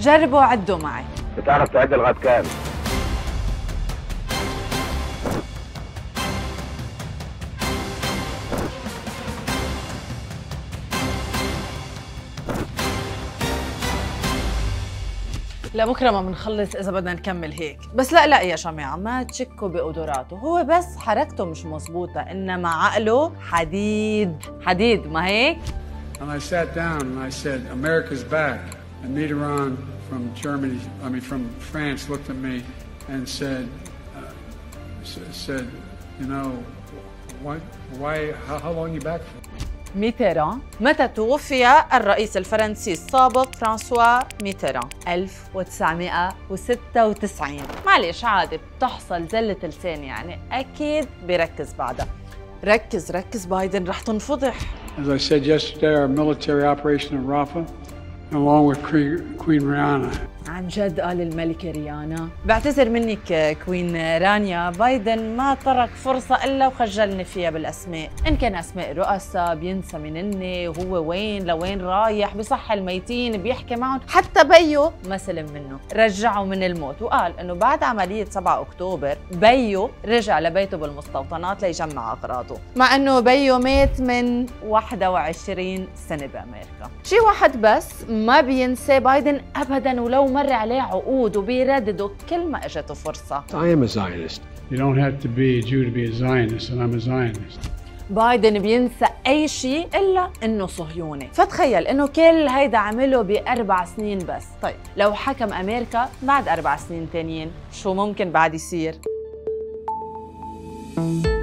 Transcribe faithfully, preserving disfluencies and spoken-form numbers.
جربوا عدوا معي. بتعرف تعد لغايه كام؟ لبكره ما بنخلص اذا بدنا نكمل هيك، بس لا لا يا جماعه ما تشكوا بقدراته، هو بس حركته مش مزبوطه انما عقله حديد حديد، ما هيك؟ And I sat down and I said, America's back. And Mitterrand from Germany, I mean from France, looked at me and said, uh, said, you know, why, why, how, how long are you back for? ميتيران. متى توفي الرئيس الفرنسي السابق فرانسوا ميتيران؟ ألف وتسعمئة وستة وتسعين. معلش عادي بتحصل زلة لسان يعني، أكيد بيركز بعدها. ركز ركز بايدن رح تنفضح. As I said yesterday, our military operation in Rafah, along with Queen Rihanna. عن جد قال الملكة ريانا. بعتذر منك كوين رانيا، بايدن ما ترك فرصة إلا وخجلني فيها بالأسماء، إن كان أسماء رؤساء بينسى منني وهو وين لوين رايح، بصح الميتين بيحكي معهم، حتى بيو ما سلم منه، رجعه من الموت، وقال إنه بعد عملية سبعة أكتوبر بيو رجع لبيته بالمستوطنات ليجمع أغراضه، مع إنه بيو مات من واحد وعشرين سنة بأمريكا. شي واحد بس ما بينسى بايدن أبداً ولو مر عليه عقود وبيرددوا كل ما اجته فرصه. I am a Zionist. You don't have to be a Jew to be a Zionist, and I'm a Zionist. بايدن بينسى اي شيء الا انه صهيوني، فتخيل انه كل هيدا عمله باربع سنين بس. طيب لو حكم امريكا بعد اربع سنين تانيين شو ممكن بعد يصير؟